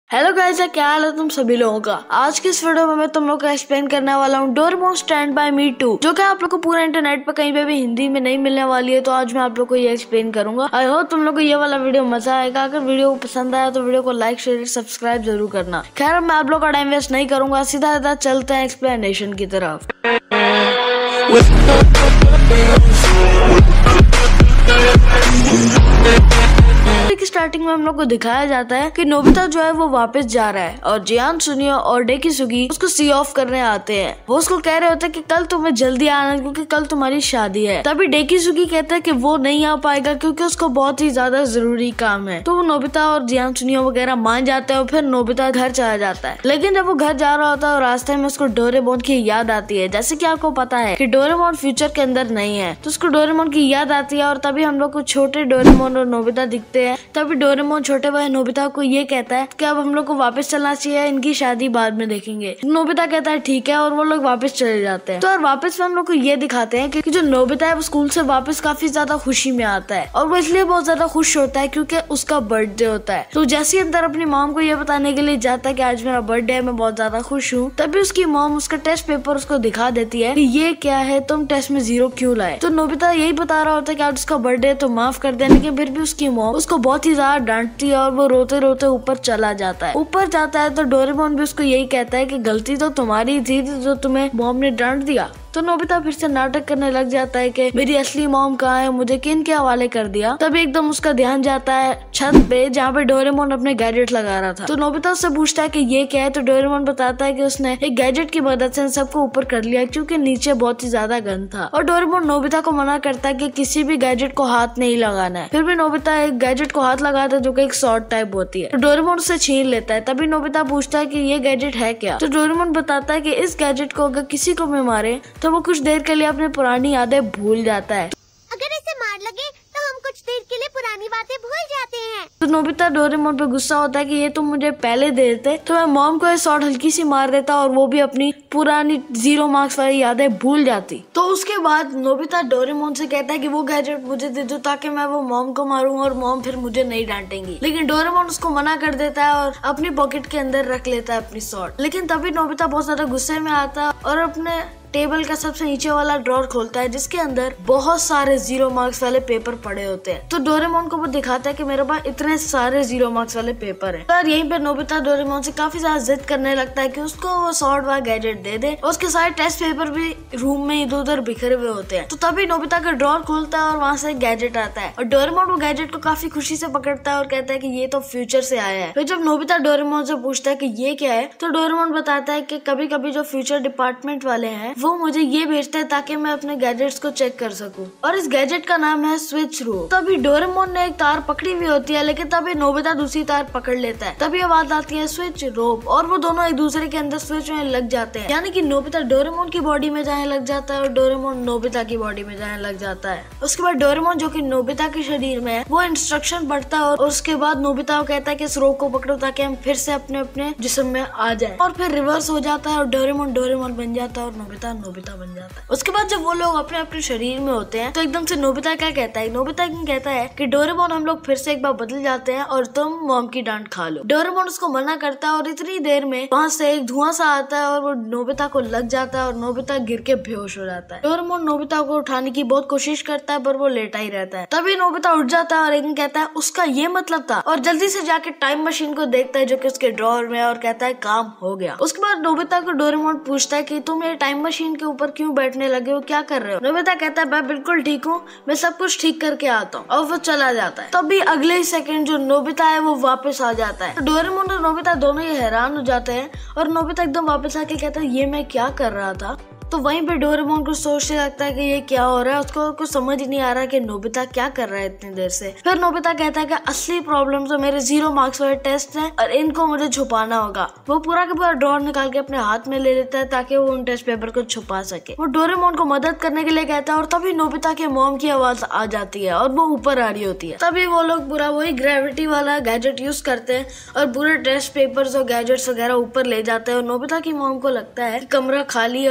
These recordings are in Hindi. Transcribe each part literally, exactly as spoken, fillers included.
हेलो गाइस, क्या हाल है तुम सभी लोगों का। आज की इस वीडियो में मैं तुम लोग को एक्सप्लेन करने वाला हूँ Doraemon stand by me two, जो कि आप लोग को पूरा इंटरनेट पर कहीं पे भी हिंदी में नहीं मिलने वाली है। तो आज मैं आप लोग को ये एक्सप्लेन करूंगा। आई होप तुम लोग को ये वाला वीडियो मजा आएगा। अगर वीडियो पसंद आया तो वीडियो को लाइक शेयर सब्सक्राइब जरूर करना। खैर, मैं आप लोग का टाइम वेस्ट नहीं करूंगा, सीधा सीधा चलते हैं एक्सप्लेनेशन की तरफ। स्टार्टिंग में हम लोग को दिखाया जाता है कि नोबिता जो है वो वापस जा रहा है और जियान सुनियो और डेकिसुगी उसको सी ऑफ करने आते हैं। वो उसको कह रहे होते हैं कि कल तुम्हें जल्दी आना क्योंकि कल तुम्हारी शादी है। तभी डेकिसुगी कहता है कि वो नहीं आ पाएगा क्योंकि उसको बहुत ही ज्यादा जरूरी काम है। तो वो नोबिता और जियान सुनियो वगैरह मान जाते हैं और फिर नोबिता घर चला जाता है। लेकिन जब वो घर जा रहा होता है और रास्ते में उसको डोरेमोन की याद आती है। जैसे कि आपको पता है कि डोरेमोन फ्यूचर के अंदर नहीं है, तो उसको डोरेमोन की याद आती है और तभी हम लोग को छोटे डोरेमोन और नोबिता दिखते हैं। तभी डोरेमोन छोटे भाई नोबिता को ये कहता है कि अब हम लोग को वापस चलना चाहिए, इनकी शादी बाद में देखेंगे। नोबिता कहता है ठीक है और वो लोग वापस चले जाते हैं। तो और वापस में हम लोग को ये दिखाते हैं कि जो नोबिता है वो स्कूल से वापस काफी ज्यादा खुशी में आता है और वो इसलिए बहुत ज्यादा खुश होता है क्योंकि उसका बर्थडे होता है। तो जैसे ही अंदर अपनी मॉम को ये बताने के लिए जाता है कि आज मेरा बर्थडे है, मैं बहुत ज्यादा खुश हूँ, तभी उसकी मॉम उसका टेस्ट पेपर उसको दिखा देती है कि ये क्या है, तुम टेस्ट में जीरो क्यों लाए। तो नोबिता यही बता रहा होता है कि आज उसका बर्थडे है तो माफ कर दे, लेकिन फिर भी उसकी मॉम उसको बहुत ही ज्यादा डांटती है और वो रोते रोते ऊपर चला जाता है। ऊपर जाता है तो डोरेमोन भी उसको यही कहता है कि गलती तो तुम्हारी थी जो तुम्हें मॉम ने डांट दिया। तो नोबिता फिर से नाटक करने लग जाता है कि मेरी असली मॉम कहाँ है, मुझे किन के हवाले कर दिया। तभी एकदम उसका ध्यान जाता है छत पे जहाँ पे डोरेमोन अपने गैजेट लगा रहा था। तो नोबिता उससे पूछता है कि ये क्या है। तो डोरेमोन बताता है कि उसने एक गैजेट की मदद से सबको ऊपर कर लिया क्योंकि नीचे बहुत ही ज्यादा गंद था। और डोरेमोन नोबिता को मना करता है कि किसी भी गैजेट को हाथ नहीं लगाना है। फिर भी नोबिता एक गैजेट को हाथ लगाता है जो कि एक शॉर्ट टाइप होती है। तो डोरेमोन उसे छीन लेता है। तभी नोबिता पूछता है कि ये गैजेट है क्या। तो डोरेमोन बताता है कि इस गैजेट को अगर किसी को भी मारे तो वो कुछ देर के लिए अपनी पुरानी यादें भूल जाता है। अगर इसे मार लगे तो हम कुछ देर के लिए पुरानी बातें भूल जाते हैं। तो नोबिता डोरेमोन पे गुस्सा होता है कि ये तुम मुझे पहले दे देते तो मैं मॉम को शॉट हल्की सी मार देता और वो भी अपनी पुरानी जीरो मार्क्स वाली यादें भूल जाती। तो उसके बाद नोबिता डोरेमोन से कहता है कि वो गैजेट मुझे दे दो ताकि मैं वो मॉम को मारूं और मॉम फिर मुझे नहीं डांटेंगी। लेकिन डोरेमोन उसको मना कर देता है और अपनी पॉकेट के अंदर रख लेता है अपनी शॉट। लेकिन तभी नोबिता बहुत ज्यादा गुस्से में आता है और अपने टेबल का सबसे नीचे वाला ड्रॉर खोलता है जिसके अंदर बहुत सारे जीरो मार्क्स वाले पेपर पड़े होते हैं। तो डोरेमोन को वो दिखाता है कि मेरे पास इतने सारे जीरो मार्क्स वाले पेपर हैं। और यहीं पे नोबिता डोरेमोन से काफी ज्यादा जिद करने लगता है कि उसको वो शॉर्ट वाला गैजेट दे दे और उसके सारे टेस्ट पेपर भी रूम में इधर उधर बिखरे हुए होते हैं। तो तभी नोबिता का ड्रॉर खुलता है और वहाँ से गैजेट आता है और डोरेमोन वो गैजेट को काफी खुशी से पकड़ता है और कहता है कि ये तो फ्यूचर से आया है। फिर जब नोबिता डोरेमोन से पूछता है कि ये क्या है तो डोरेमोन बताता है कि कभी कभी जो फ्यूचर डिपार्टमेंट वाले हैं वो मुझे ये भेजते हैं ताकि मैं अपने गैजेट्स को चेक कर सकूं और इस गैजेट का नाम है स्विच रोप। तभी डोरेमोन ने एक तार पकड़ी हुई होती है लेकिन तभी नोबिता दूसरी तार पकड़ लेता है। तभी आवाज आती है स्विच रोप और वो दोनों एक दूसरे के अंदर स्विच में लग जाते हैं। यानी कि नोबिता डोरेमोन की बॉडी में जाने लग जाता है और डोरेमोन नोबिता की बॉडी में जाने लग जाता है। उसके बाद डोरेमोन जो कि नोबिता के शरीर में है वो इंस्ट्रक्शन पढ़ता है और उसके बाद नोबिता को कहता है कि इस रोप को पकड़ो ताकि हम फिर से अपने अपने जिस्म में आ जाए और फिर रिवर्स हो जाता है और डोरेमोन डोरेमोन बन जाता है और नोबिता नोबिता बन जाता है। उसके बाद जब वो लोग अपने अपने शरीर में होते हैं तो एकदम से नोबिता क्या कहता है, नोबिता कहता है कि डोरेमोन हम लोग फिर से एक बार बदल जाते हैं और तुम मॉम की डांट खा लो। डोरेमोन उसको मना करता है और इतनी देर में वहाँ से एक धुआं सा आता है और वो नोबिता को लग जाता है और नोबिता गिर के बेहोश हो जाता है। डोरेमोन नोबिता को उठाने की बहुत कोशिश करता है पर वो लेटा ही रहता है। तभी नोबिता उठ जाता है और एक कहता है उसका ये मतलब था और जल्दी से जाके टाइम मशीन को देखता है जो कि उसके ड्रॉर में और कहता है काम हो गया। उसके बाद नोबिता को डोरेमोन पूछता है कि तुम ये टाइम मशीन के ऊपर क्यों बैठने लगे हो, क्या कर रहे हो। नोबिता कहता है मैं बिल्कुल ठीक हूँ, मैं सब कुछ ठीक करके आता हूँ और वो चला जाता है। तभी अगले ही सेकंड जो नोबिता है वो वापस आ जाता है। तो डोरेमोन और नोबिता दोनों ही हैरान हो जाते हैं और नोबिता एकदम वापस आके कहता है ये मैं क्या कर रहा था। तो वहीं पे डोरेमोन को सोचने लगता है कि ये क्या हो रहा है। उसको कुछ समझ ही नहीं आ रहा कि नोबिता क्या कर रहा है इतनी देर से। फिर नोबिता कहता है कि असली प्रॉब्लम तो मेरे जीरो मार्क्स वाले टेस्ट हैं और इनको मुझे छुपाना होगा। वो पूरा का पूरा ड्रॉर निकाल के अपने हाथ में ले लेता है ताकि वो उन टेस्ट पेपर को छुपा सके। वो डोरेमोन को मदद करने के लिए कहता है और तभी नोबिता के मॉम की आवाज आ जाती है और वो ऊपर आ रही होती है। तभी वो लोग पूरा वही ग्रेविटी वाला गैजेट यूज करते हैं और पूरे टेस्ट पेपर्स और गैजेट्स वगैरह ऊपर ले जाते हैं और नोबिता की मॉम को लगता है कमरा खाली है और वहाँ पे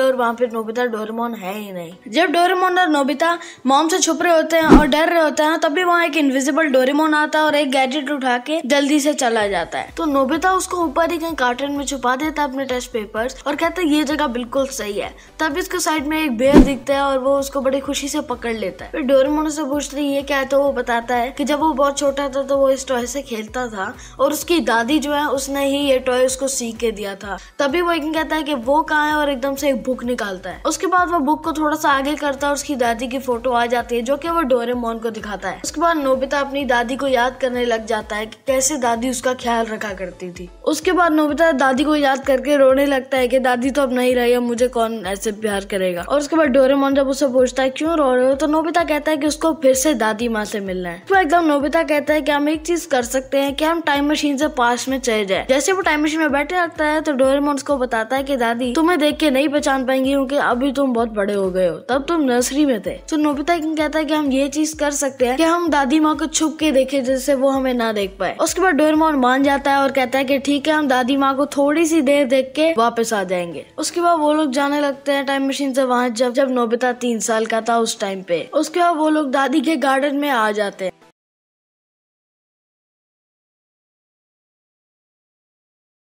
पे नोबिता डोरेमोन है ही नहीं। जब डोरेमोन और नोबिता मॉम से छुप रहे होते हैं और डर रहे होते हैं, तभी वहाँ एक इनविजिबल डोरेमोन आता है और एक गैजेट उठा के जल्दी से चला जाता है। तो नोबिता उसको ऊपर ही कहीं कार्टन में छुपा देता है अपने टेस्ट पेपर्स और कहता है ये जगह बिल्कुल सही है। तब इसको साइड में एक बेयर दिखता है और वो उसको बड़ी खुशी से पकड़ लेता है। फिर डोरेमोन से पूछती है ये क्या है, तो वो बताता है कि जब वो बहुत छोटा था तो वो इस टॉय से खेलता था और उसकी दादी जो है उसने ही ये टॉय उसको सीख के दिया था। तभी वो एक कहता है कि वो कहाँ है और एकदम से एक बुक निकालता है। उसके बाद वो बुक को थोड़ा सा आगे करता है और उसकी दादी की फोटो आ जाती है जो कि वो डोरेमोन को दिखाता है। उसके बाद नोबिता अपनी दादी को याद करने लग जाता है कि कैसे दादी उसका ख्याल रखा करती थी। उसके बाद नोबिता दादी को याद करके रोने लगता है कि दादी तो अब नहीं रही है, मुझे कौन ऐसे प्यार करेगा। और उसके बाद डोरेमोन जब उससे पूछता है क्यों रो रहे हो, तो नोबिता कहता है कि उसको फिर से दादी माँ से मिलना है। तो एकदम नोबिता कहता है कि हम एक चीज कर सकते हैं कि हम टाइम मशीन से पास में चले जाए। जैसे वो टाइम मशीन में बैठे लगता है तो डोरेमोन उसको बताता है कि दादी तुम्हें देख के नहीं पहचान पाएंगी क्योंकि अभी तुम बहुत बड़े हो गए हो, तब तुम नर्सरी में थे। तो नोबिता कहता है कि हम ये चीज कर सकते हैं कि हम दादी माँ को छुप के देखे जिससे वो हमें ना देख पाए। उसके बाद डोरेमोन मान जाता है और कहता है कि ठीक है, हम दादी माँ को थोड़ी सी देर देख के वापस आ जाएंगे। उसके बाद वो लोग जाने लगते हैं टाइम मशीन से वहाँ जब जब नोबिता तीन साल का था उस टाइम पे। उसके बाद वो लोग दादी के गार्डन में आ जाते हैं।